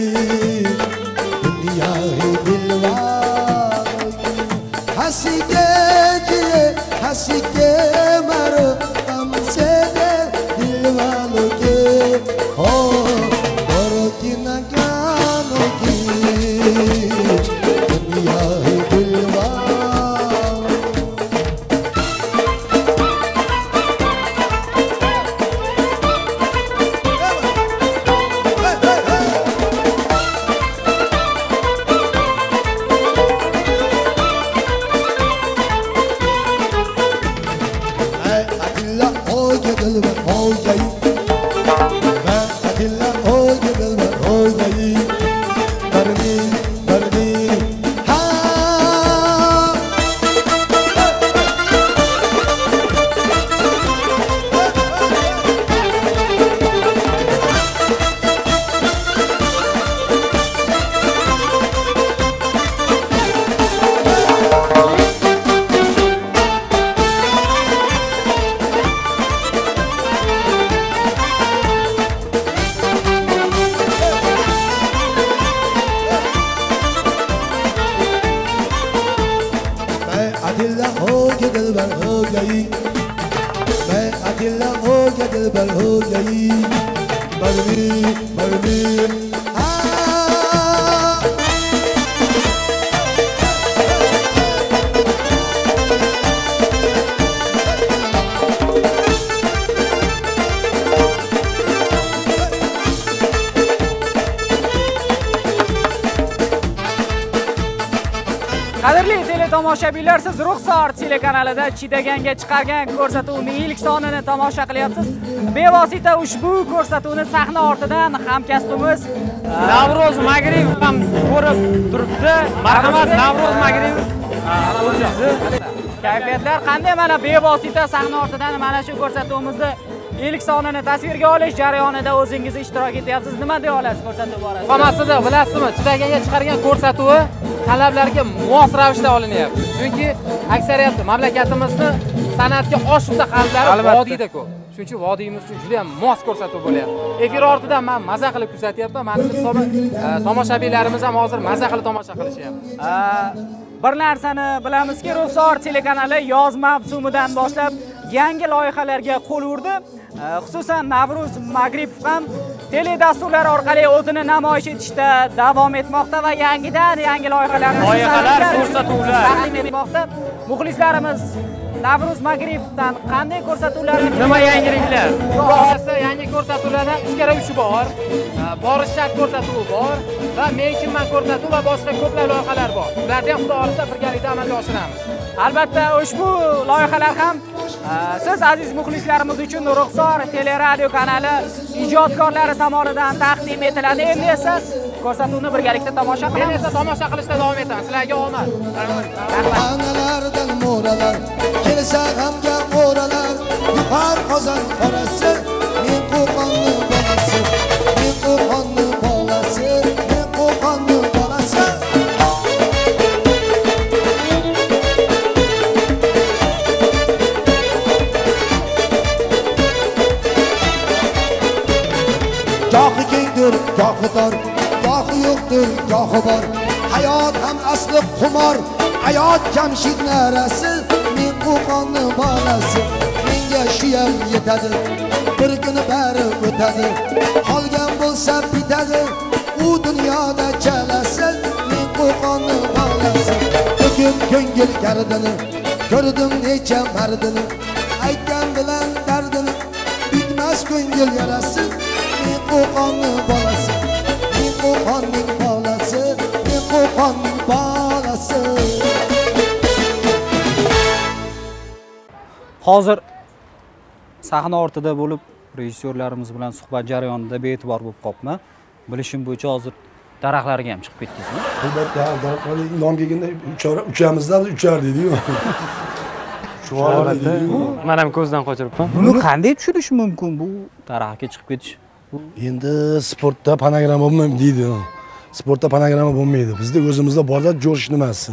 Speaker 3: dunia hai dilwa, hasi ke jiye, hasi ke maro, हमसे दे दिल वालों के हो औरों की न ज्ञानों की दुनिया है दिलवा ke dilbar ho gayi मैं अकेला हो गया दिलबर हो गई बरमी
Speaker 6: Qadrli teletomoshabinlar, siz Ruxsor telekanalida Chidaganga chiqargan ko'rsatuvning ilk sonini tomosha qilyapsiz. Bevosita ushbu ko'rsatuvni sahna ortidan hamkasbimiz
Speaker 1: Navro'z Magriyev ham ko'rib turibdi. Marhamat, Navro'z Magriyev.
Speaker 6: Kayfiyatlar qanday? Mana bevosita sahna ortidan mana shu ko'rsatuvimizni ilk sonini tasvirga olish jarayonida o'zingiz ishtirok etyapsiz. Nima deya olasiz ko'rsatuv borasida?
Speaker 7: Hammasida bilasizmi, Chidaganga chiqargan ko'rsatuvi talablarga mos ravishda olinyapti. Chunki aksariyat mamlakatimizni san'atga oshibda qalblari vodiyda ko'p. Shuning uchun vodiyimiz uchun juda ham mos ko'rsatuv bo'lyapti. Efir ortidan men maza qilib kuzatyapman. Mana shu tomoshabinlarimiz ham hozir maza qilib tomosha qilishyapti.
Speaker 6: Bir narsani bilamizki, Ruxsor telekanali yoz mavsumidan boshlab yangi loyihalarga qo'l urdi. Xususan Navro'z Magriyev ham teledasturlar orqali o'zini namoyish etishda davom etmoqda va yangi loyihalarni
Speaker 1: ko'rsatuvlar
Speaker 6: taqdim etmoqda. Muxlislarimiz Navro'z Magriyevdan qanday ko'rsatuvlarni,
Speaker 1: nima yangiliklar?
Speaker 7: Xohlasa yangi ko'rsatuvlardan 3x3 bor, borish shart ko'rsatuvi bor va men kimman ko'rsatuv va boshqa ko'plab loyihalar bor. Ularni ham xudo xolisa birgalikda amalga oshiramiz.
Speaker 6: Albatta, ushbu loyihalar ham siz aziz muxlislarimiz uchun Ruxsor teleradio kanali ijodkorlari tomonidan taqdim etiladi. Endi esa ko'rsatuvni birgalikda tomosha qilamiz.
Speaker 7: Men esa tomosha qilishda davom etaman. Sizlarga omad.
Speaker 3: Analardan mo'ralar kelsa g'amga mo'ralar yuqar qozon qorasi men qo'qonni bolasi men qo'qonni bolasi men qo'qonni bolasi gohi kengdir gohi tor gohi yo'qdir gohi bor hayot ham asli qumor hayot jamshid narasi men qo'qonni bolasi menga shuyam yetadi bir kuni bari o'tadi qolgan bo'lsa bitadi u dunyoda chalasi men qo'qonni bolasi to'kib ko'ngil gardini ko'rdim necha mardini aytgan bilan dardini bitmas ko'ngil yarasi men qo'qonni bolasi men qo'qonning bolasi men qo'qonning bolasi.
Speaker 2: Hozir sahna ortida bo'lib rejissyorlarimiz bilan suhbat jarayonida bee'tibor bo'lib qolibman. Bilishim bo'yicha hozir daraxtlarga ham chiqib ketdingizmi?
Speaker 4: Albatta, daraxtlarga nom kelganda uchamizda biz uchar deydi-ku.
Speaker 1: Albatta. Men ham ko'zdan qochiribman.
Speaker 2: Buni qanday tushunish mumkin bu daraxtga chiqib ketish?
Speaker 4: Endi sportda panogramma bo'lmaydi deydi. Sportda panogramma bo'lmaydi. Bizda o'zimizda borda jo'rish nimasi.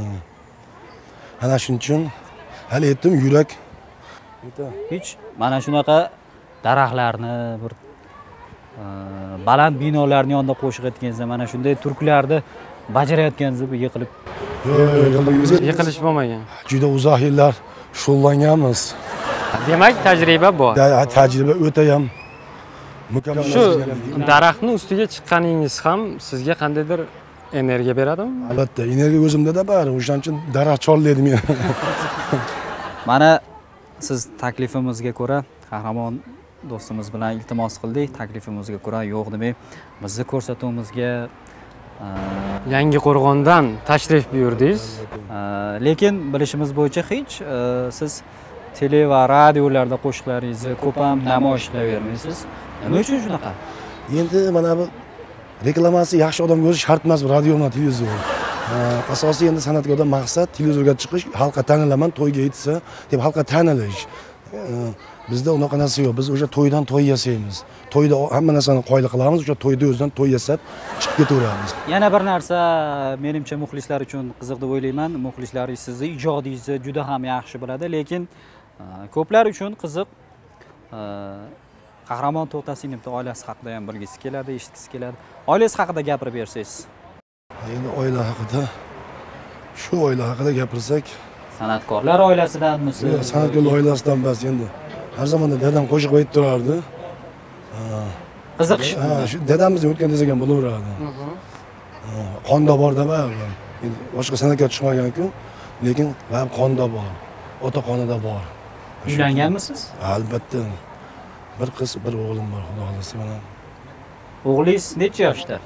Speaker 4: Ana shuning uchun hali aytdim, yurak
Speaker 2: Hech mana shunaqa daraxtlarni bir baland binolarni yonida qo'shiq aytganingizda mana shunday turklarni bajarayotganingizda yiqilib
Speaker 1: Yiqilish bo'lmagan.
Speaker 4: juda uzoq yillar shug'ullanganmiz.
Speaker 1: Demak, tajriba bor.
Speaker 4: Tajriba o'ta ham mukammal.
Speaker 1: Shu daraxtning ustiga chiqqaningiz ham sizga qandaydir energiya beradimi?
Speaker 4: Albatta, energiya o'zimda bor. O'shaning uchun daraxt chorlaydi meni.
Speaker 2: Mana siz taklifimizga ko'ra qahramon do'stimiz bilan iltimos qildik. Taklifimizga ko'ra yo'q demay bizni ko'rsatuvimizga
Speaker 1: Yangi Qo'rg'ondan tashrif buyurdingiz.
Speaker 2: Lekin bilishimiz bo'yicha hech siz tele va radiolarda qo'shiqlaringizni ko'p ham namoyish qilavermaysiz. Nima uchun shunaqa?
Speaker 4: Endi mana bu reklamasi yaxshi odamga o'zi shart emas, radio bilan televizor. Asosiy endi san'atkorda maqsad televizorga chiqish, xalqqa tanilaman, to'yga yetsa deb xalqqa tanilish. Bizda unaqa narsa yo'q. Biz o'sha to'ydan to'y yasaymiz. To'yda hamma narsani qoyil qilamiz, o'sha to'yda o'zidan to'y yasab chiqib ketaveramiz.
Speaker 2: Yana bir narsa menimcha muxlislar uchun qiziq deb o'ylayman. Muxlislaringiz sizni ijodingizni juda ham yaxshi biladi, lekin ko'plar uchun qiziq Qahramon To'xtasinovning oilasi haqida ham bilgisi keladi, eshitgisi keladi. Oilasi haqida gapirib bersangiz.
Speaker 4: Endi oila haqida, shu oila haqida gapirsak,
Speaker 2: San'atkorlar oilasidanmisiz?
Speaker 4: Yo'q, san'atkorlar oilasidan emas endi. Har zamonda dadam qo'shiq aytib turardi.
Speaker 2: Qiziqish.
Speaker 4: Ha, shu dadamizning o'tgan desagan bo'laveradi. Qonda bor deb endi boshqa san'atga chiqmagan-ku, lekin qonda bor. Ota qonida bor.
Speaker 2: Uylanganmisiz?
Speaker 4: Albatta. Bir qiz, bir o'g'lim bor, xudo xolasa mana.
Speaker 2: O'g'lingiz necha yoshda?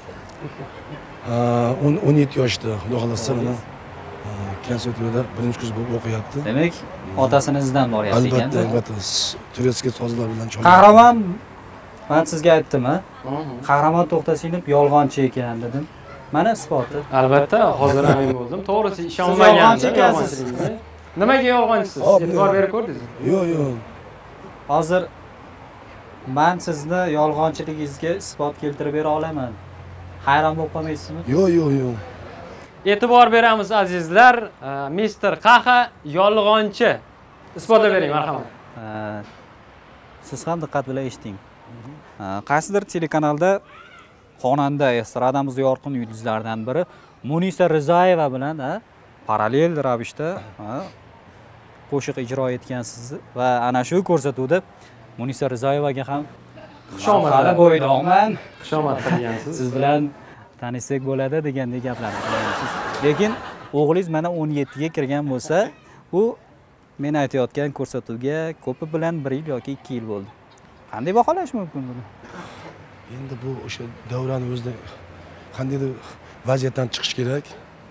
Speaker 4: 17 yoshda, xudo xolasa mana. Konservatoriyada birinchi kurs bo'lib o'qiyapti.
Speaker 2: Demak, otasinizdan boryapti ekan.
Speaker 4: Albatta, albatta. Turetskiy sozlar bilan chaladi.
Speaker 2: Qahramon, men sizga aytdim, Qahramon To'xtasinov yolg'onchi ekan dedim. Mana isboti.
Speaker 1: Albatta, hozir amin bo'ldim. To'g'risi ishonmagandim yolg'onchiligingizga. Nimaga yolg'onchisiz? E'tibor berib ko'rdingizmi?
Speaker 4: Yo'q, yo'q.
Speaker 2: Hozir men sizni yolg'onchiligingizga isbot keltirib bera olaman. Hayron bo'lib qolmaysizmi?
Speaker 4: Yo'q, yo'q, yo'q.
Speaker 1: E'tibor beramiz azizlar. Mister Qaha yolg'onchi. Isbotlab bering, marhamat.
Speaker 2: Siz ham diqqat bilan eshiting. Qaysidir telekanalda xonanda estradamiz yorqin yulduzlaridan biri Munisa Rizayeva bilan parallel ravishda qo'shiq ijro etgansiz va ana shu ko'rsatuvda Munisa Rizayevaga ham xushomad bo'ydoqman,
Speaker 1: Xushomad qilgansiz.
Speaker 2: Siz bilan tanishsak bo'ladi degandek gaplarni qilyapsiz. Lekin o'g'lingiz mana 17 ga kirgan bo'lsa, u men aytayotgan ko'rsatuvga ko'pi bilan 1 yil yoki 2 yil bo'ldi. Qanday baholash mumkin buni?
Speaker 4: Endi bu o'sha davrani o'zida qandaydir vaziyatdan chiqish kerak.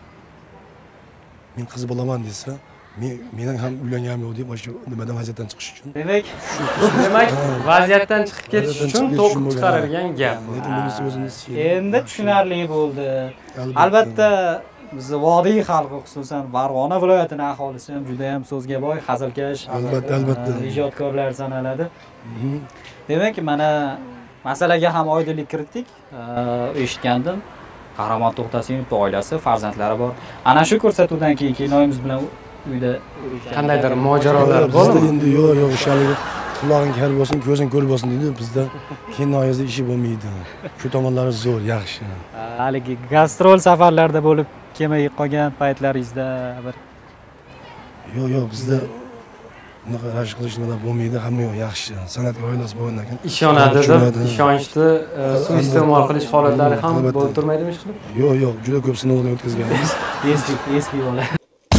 Speaker 4: Men qiz bo'laman desa, mening ham uylanganim yo'q deb o'sha nimadan vaziyatdan chiqish uchun.
Speaker 1: Demak, vaziyatdan chiqib ketish uchun to'qib chiqarilgan gap.
Speaker 4: Lekin bunisi o'zimiz
Speaker 2: Endi tushunarli bo'ldi. Albatta biz vodiy xalqi, xususan Farg'ona viloyatining aholisi ham juda ham so'zga boy, hazilkash,
Speaker 4: albatta
Speaker 2: ijodkorlar sanaladi. Demak, mana masalaga ham oydinlik kiritdik. Eshitgandim. Qahramon To'xtasinov oilasi, farzandlari bor. Ana shu ko'rsatuvdan keyin kinoyimiz bilan uyda
Speaker 1: qandaydir mojarolar
Speaker 4: bo'ldi. Endi yo'q, o'shalik quloqing kar bo'lsin, ko'zing ko'r bo'lsin deydi. Bizda kinoyizda ishi bo'lmaydi. Shu tomonlari zo'r, yaxshi.
Speaker 2: Haligi gastrol safarlarda bo'lib kelmay qolgan paytlaringizda bir
Speaker 4: yo'q, bizda bunaqa rashk qilishlar bo'lmaydi, hamma yo'q, yaxshi. San'atga oilasi bo'lgandan keyin
Speaker 1: ishonadi deb, ishonchni suiiste'mol qilish holatlari ham bo'lib turmaydimi ishqilib?
Speaker 4: Yo'q, juda ko'p sinovdan o'tkazganmiz.
Speaker 2: Esli bo'ladi.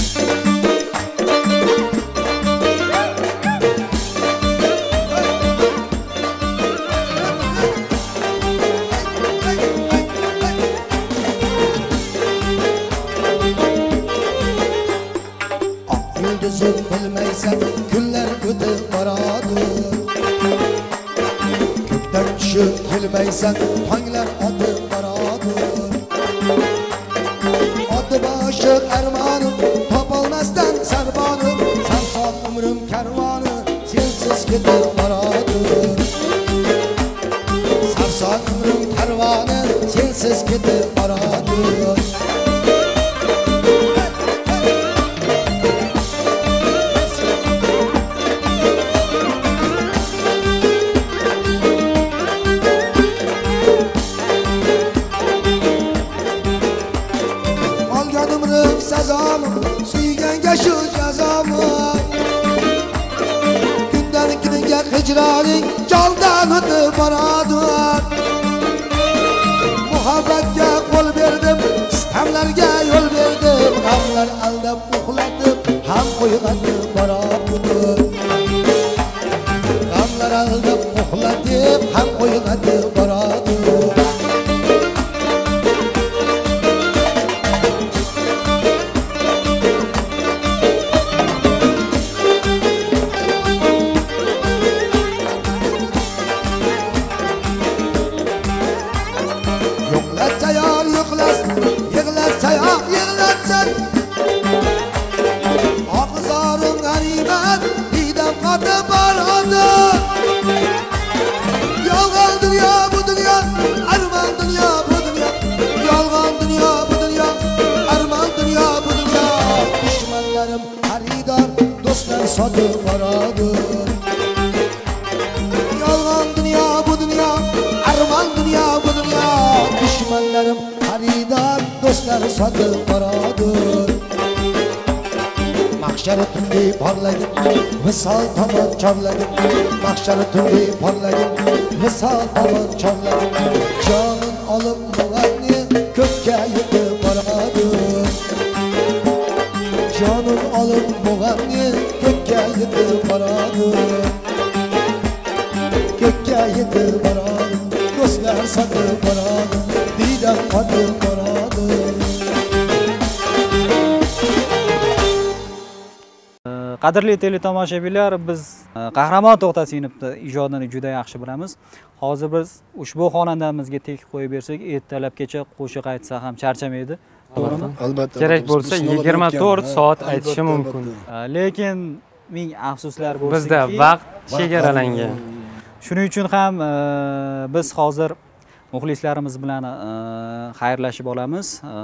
Speaker 3: Bilmaysan kunlar o'tib boradi. Ko'kdan tushib kelmaysan tonglar otib boradi. Oti boshliq armonim topolmasdan sarbonim, sarson umrim karvoni sensiz ketib boradi. Sarson umrim karvoni sensiz ketib boradi. Suyganga shu jazomi. Kundan kunga hijroning jondan o'tib boradi. Muhabbatga qo'l berdim, sitamlarga yo'l berdim. G'amlar aldab uxlatib, ham uyg'otib boradi. G'amlar aldab uxlatib, ham uyg'otib boradi. Sotib boradi. Yolg'on dunyo bu dunyo, armon dunyo bu dunyo. Dushmanlarim xaridor, do'stlar sotib boradi. mahshari tungi porlagin visol tomon chorlagin mahshari tungi porlagin visol tomon chorlagin jonin olib mug'anni ko'kka yetib boradi jonin olib mug'anni ko'kka yetib boradi ko'kka yetib boradi ko'zlar sotib boradi diydor qotib boradi.
Speaker 2: Qadrli teletomoshabinlar, biz Qahramon To'xtasinovni ijodini juda yaxshi bilamiz. Hozir biz ushbu xonandamizga tek qo'yib bersak, ertalabgacha qo'shiq aytsa ham charchamaydi. To'g'rimi?
Speaker 4: Albatta.
Speaker 1: Kerak bo'lsa 24 soat aytishi mumkin.
Speaker 2: Lekin ming afsuslar bo'lsin.
Speaker 1: Bizda vaqt chegaralangan.
Speaker 2: Shuning uchun ham biz hozir muxlislarimiz bilan xayrlashib olamiz.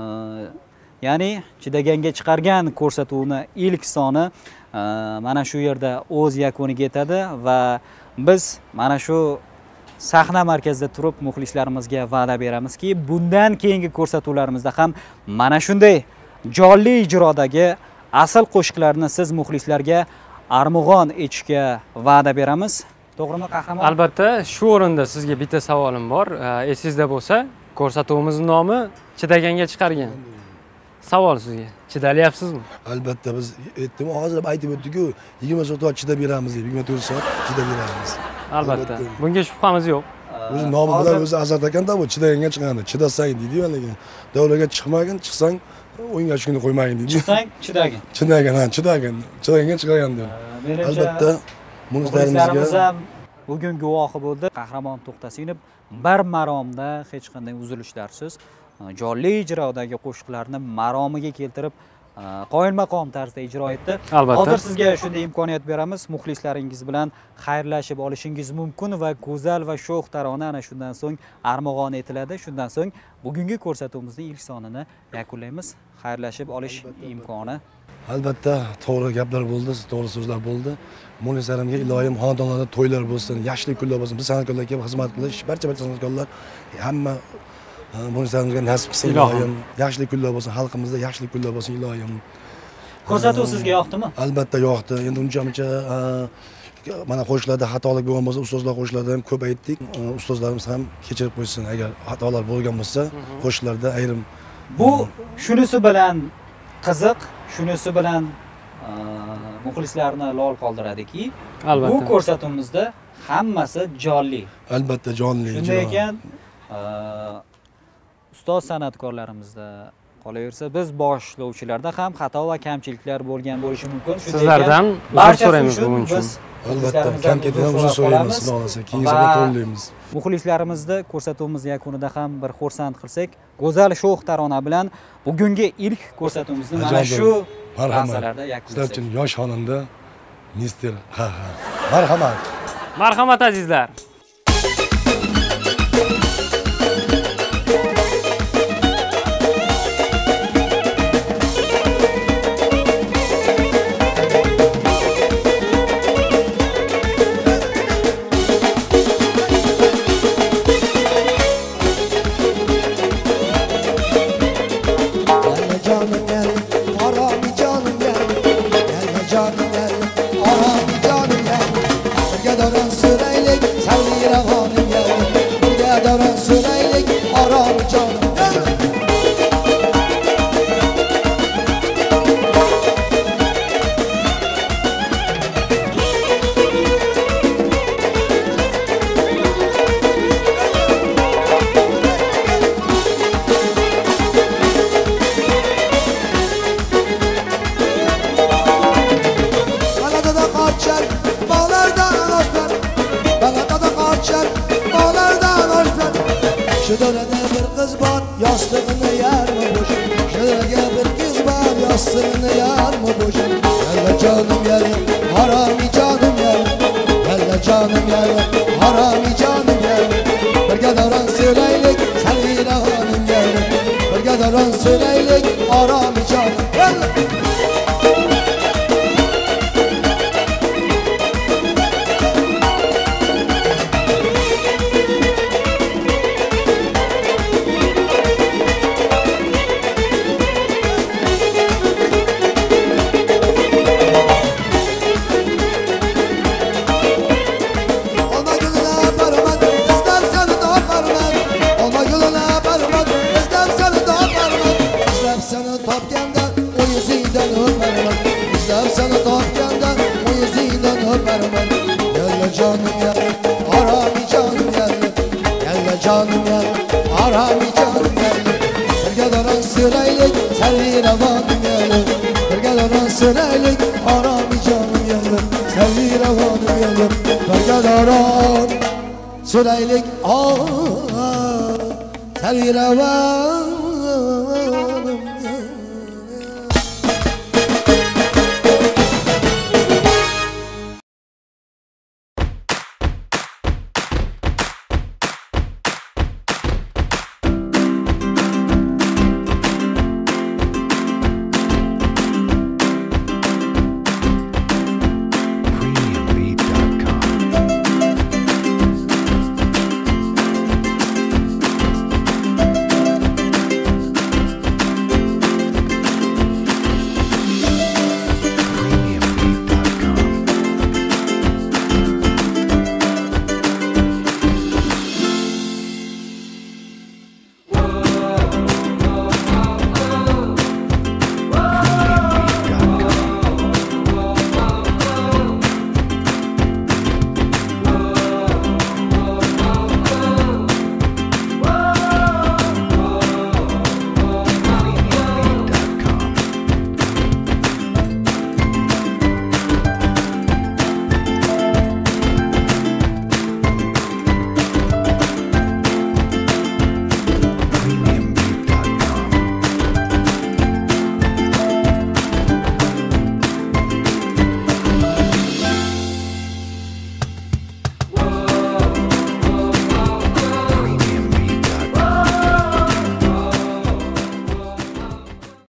Speaker 2: Ya'ni chidaganga chiqargan ko'rsatuvni ilk soni mana shu yerda o'z yakuniga yetadi va biz mana shu sahna markazida turib muxlislarimizga va'da beramizki, bundan keyingi ko'rsatuvlarimizda ham mana shunday jonli ijrodagi asl qo'shiqlarni siz muxlislarga armug'on etishga va'da beramiz. To'g'rimi, Qahramon?
Speaker 1: Albatta, shu o'rinda sizga bitta savolim bor. Esingizda bo'lsa, ko'rsatuvimizning nomi Chidaganga chiqargan. Savol sizga. Chidalyapsizmi?
Speaker 4: Albatta, biz aytdim, hozir aytib o'tdik-ku, 20 soat chidab beramiz deb, 24 soat chidab beramiz.
Speaker 1: Albatta. Bunga shubhamiz yo'q.
Speaker 4: O'zi nomi bilan o'zi Azat akanda bu Chidaganga chiqadi. Chidasang deydi-yu, lekin davlatga chiqmagin, chiqsang o'yinga tushganda qo'ymagin deydi.
Speaker 2: Chiqsang chidagin.
Speaker 4: Chidagin, chidagin. Chidaganga chiqargan deb. Albatta,
Speaker 2: muxlislarimiz ham bugun guvohi bo'ldi. Qahramon To'xtasinov bir maromda hech qanday uzilishlarsiz jonli ijrodagi qo'shiqlarni maromiga keltirib qoyilmaqom tarzda ijro etdi.
Speaker 1: Albatta.
Speaker 2: Hozir sizga shunday imkoniyat beramiz. Muxlislaringiz bilan xayrlashib olishingiz mumkin va go'zal va sho'x tarona ana shundan so'ng armug'on etiladi. Shundan so'ng bugungi ko'rsatuvimizning ilk sonini yakunlaymiz. Xayrlashib olish imkoni.
Speaker 4: Albatta, to'g'ri gaplar bo'ldi, to'g'ri so'zlar bo'ldi. Muxlislarimga iloyim xonadonlarda to'ylar bo'lsin, yoshlik kunlar bo'lsin. Biz san'atkorlarga kelib xizmat qilish, barcha san'atkorlar hamma muxlislarimizga nasib qilsin iloyim. Yoshlik kunlar bo'lsin, xalqimizda yoshlik kunlar bo'lsin iloyim.
Speaker 2: Ko'rsatuv sizga yoqdimi?
Speaker 4: Albatta yoqdi. Endi uncha-muncha mana qo'shiqlarda xatolik bo'lgan bo'lsa, ustozlar qo'shiqlarda ham ko'p aytdik. Ustozlarimiz ham kechirib qo'ysin agar xatolar bo'lgan bo'lsa, qo'shiqlarda ayrim.
Speaker 2: Bu shunisi bilan qiziq, shunisi bilan muxlislarni lol qoldiradiki, bu ko'rsatuvimizda hammasi jonli.
Speaker 4: Albatta jonli.
Speaker 2: Shunday ekan, ustoz san'atkorlarimizda qolaversa, biz boshlovchilarda ham xato va kamchiliklar bo'lgan bo'lishi mumkin.
Speaker 1: Sizlardan uzr so'raymiz buning uchun.
Speaker 4: Albatta, kamchilikdan uzr so'raymiz, xudo keyingiga to'g'rilaymiz.
Speaker 2: Muxlislarimizni ko'rsatuvimiz yakunida ham bir xursand qilsak, go'zal sho'x tarona bilan bugungi ilk ko'rsatuvimizni mana shu lahzalarda yakunlasak.
Speaker 4: Sizlar uchun yosh xonanda Mister Qaha. Marhamat.
Speaker 1: Marhamat azizlar.
Speaker 3: öpermen. Gel canım gel, arami canım gel. Gel canım gel, arami canım gel. Birge donan süreylik, selvi revanım gel. Birge donan süreylik, arami canım gel. Selvi revanım gel. Birge donan süreylik, selvi revanım